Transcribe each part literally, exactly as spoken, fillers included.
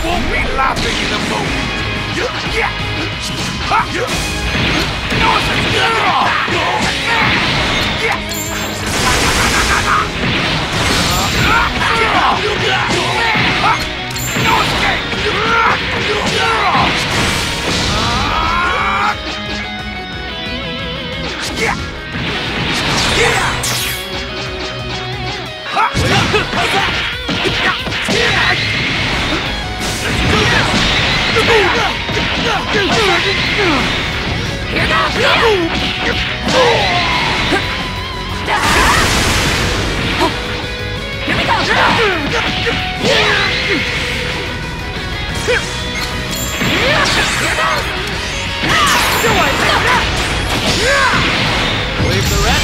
won't be laughing in a moment. Yeah. Ha. No, it's no escape. Yeah. Leave the rest.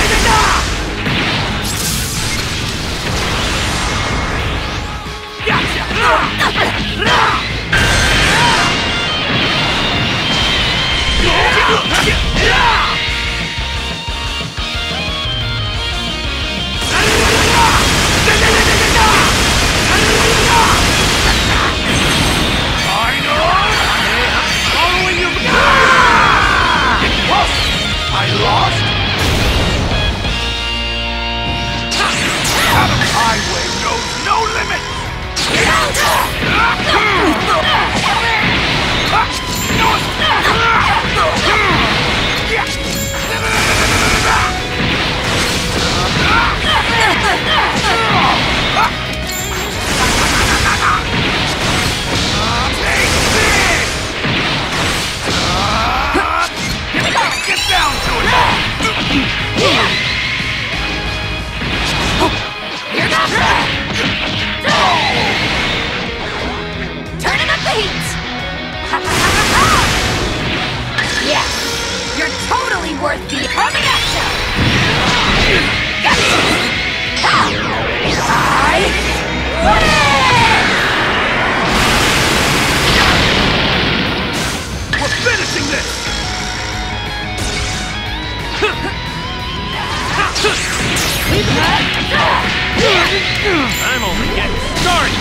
I'm only getting started!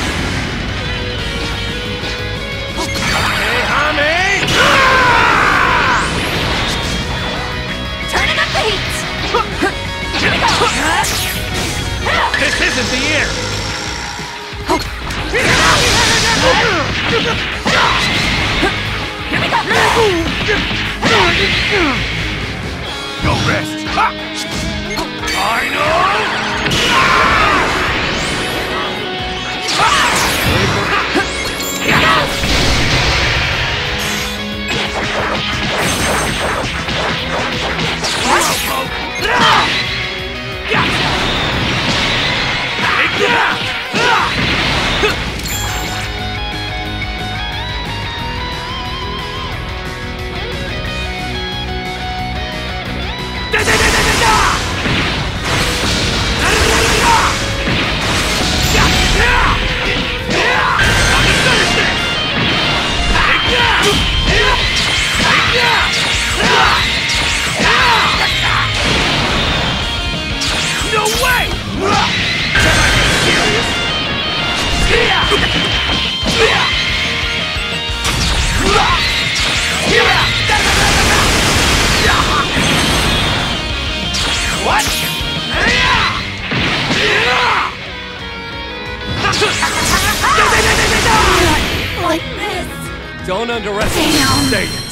Hey, Turning up the heat! Here we go! this isn't the year! Here we go! No rest! Ha! I know! Here goes! No way! Can I be serious? What? Like this! Don't underestimate Damn. Saiyans.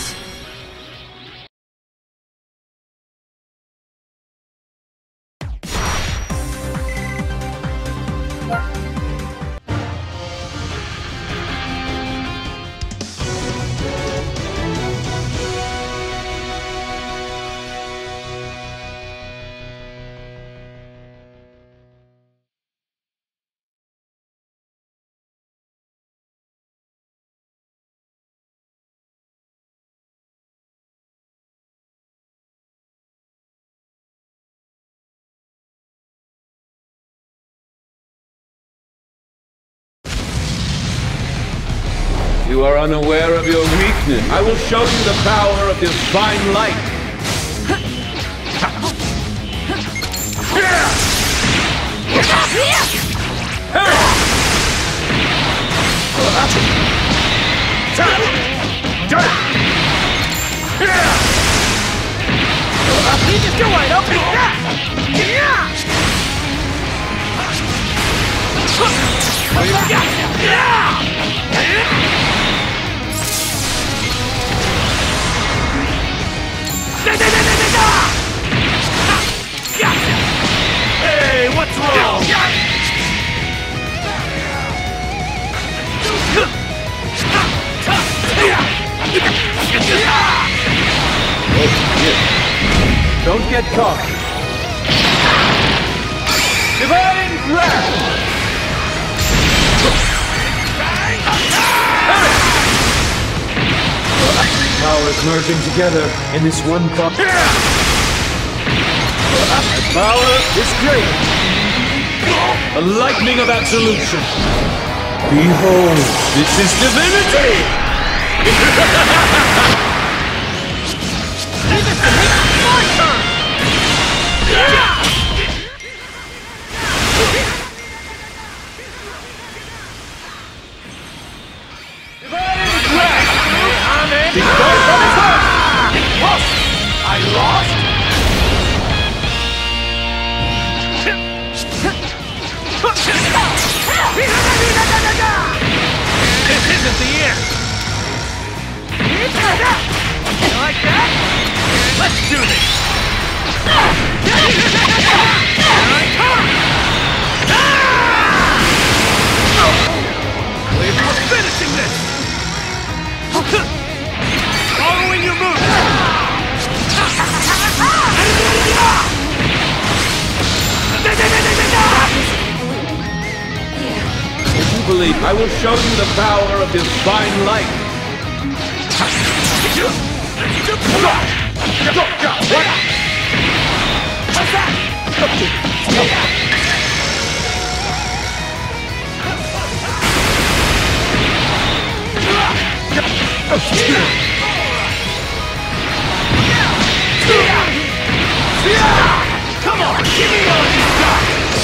You are unaware of your weakness. I will show you the power of divine light. Leave this door wide open! Hey, what's wrong? Don't get caught. Divine Grasp! Powers merging together in this one thought. The power is great. A lightning of absolution. Behold, this is divinity! Leave this to me! My turn! I lost? This isn't the end! You like that? Let's do this! We're finishing this! Following your move! If you believe, I will show you the power of divine light. What's that? Come on, give me all you got!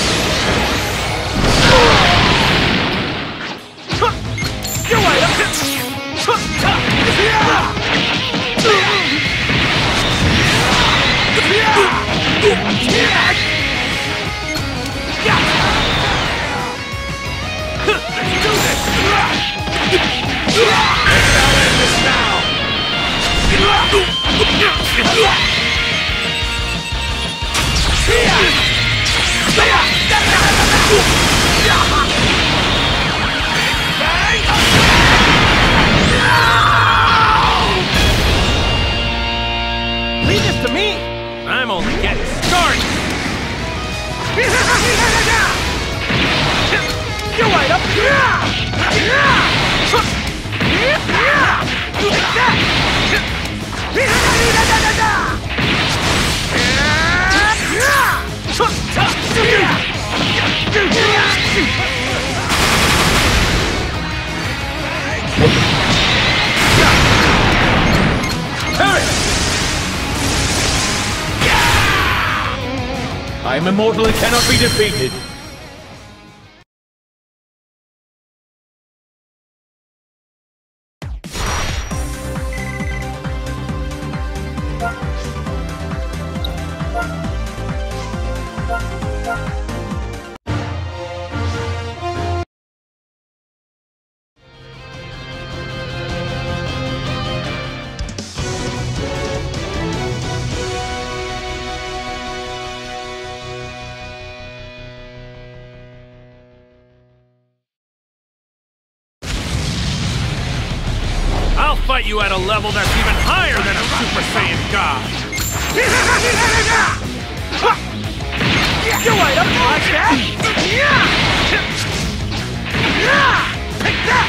You're right up! Let's do this! I'll end this now! Leave this to me! I'm only getting started! You're right up! Take that! I am immortal and cannot be defeated. I'll fight you at a level that's even higher than a Super Saiyan God! You're right up like that! Take that!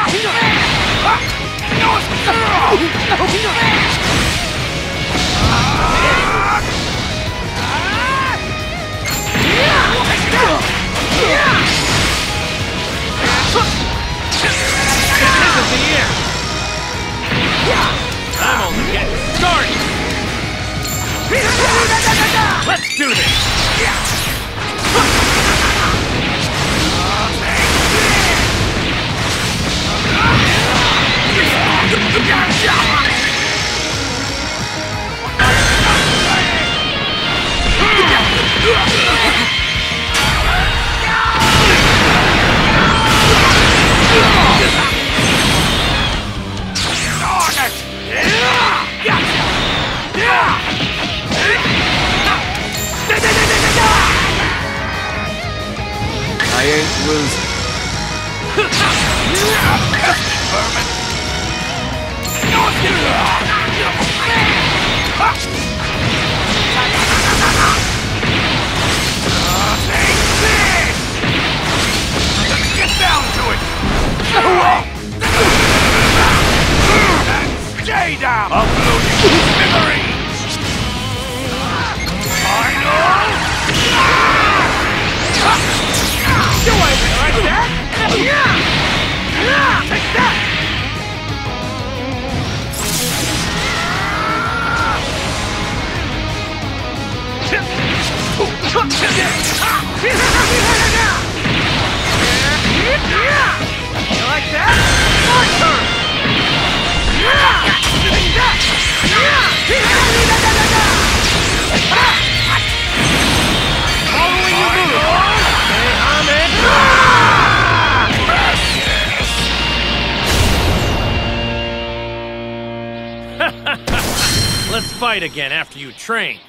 Ah! Let's do this! I ain't losing. Let's get down to it! And stay down! I'll blow you to smithereens! Final! You ain't like that! Yeah! Yeah! Take that! You like that? My turn! Take that! Following your move! Hey, Ahmed! Let's fight again after you train.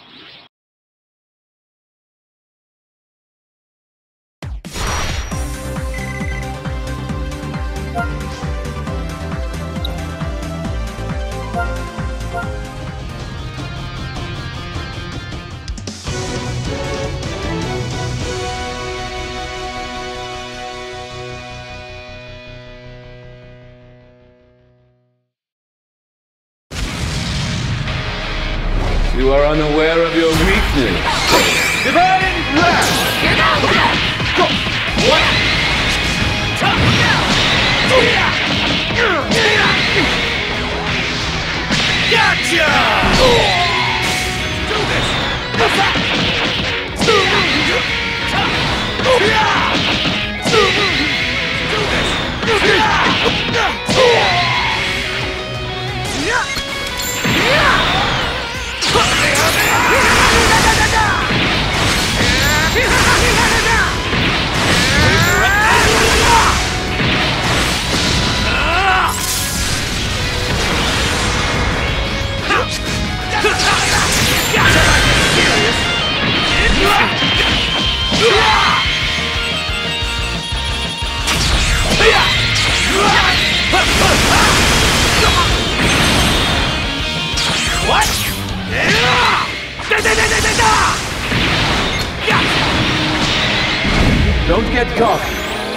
You are unaware of your weakness. Divine Blast! Here goes! Go! What? Gotcha! Do this! Do What? Don't get cocky.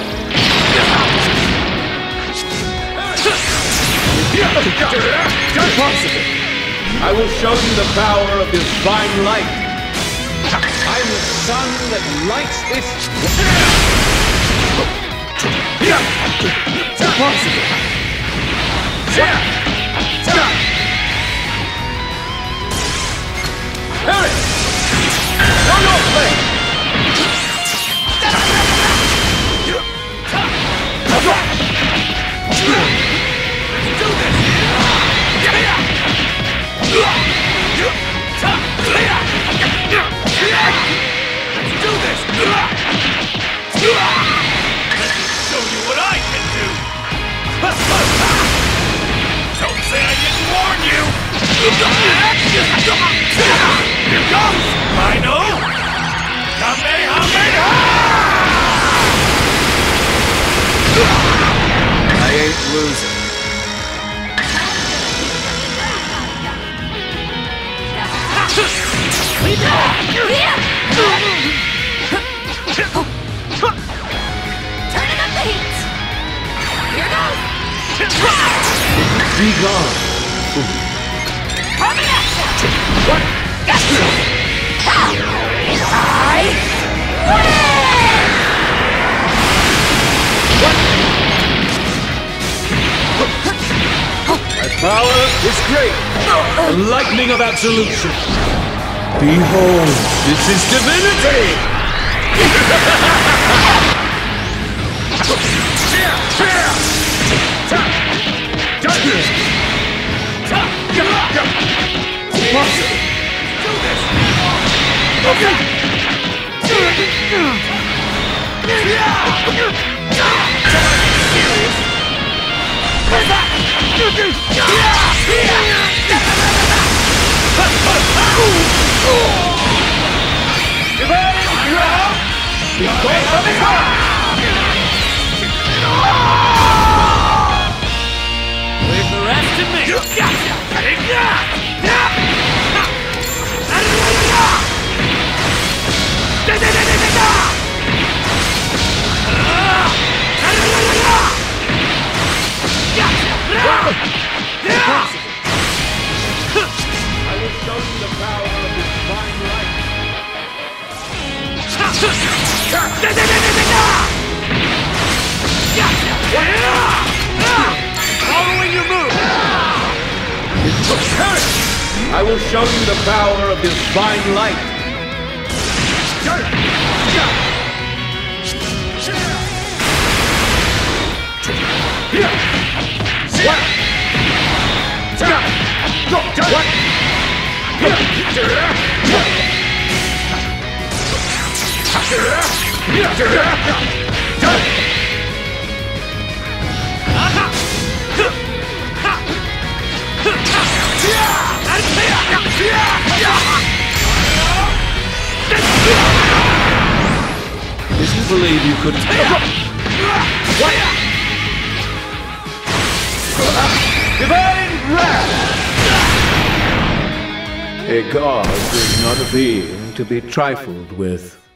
Impossible. I will show you the power of divine light. I'm the sun that lights this. It's impossible. Harry! One more play! Here comes! Final! Kamehameha! I ain't losing. Turning up the heat! Here goes! Be gone. Coming at ya! What? Gotcha! I win! My power is great. The lightning of absolution. Behold, this is divinity! Leave the rest to me. I will show you the power of this divine light. Following your move. I will show you the power of this divine light. Did you believe you could... Divine wrath! A god is not a being to be trifled with.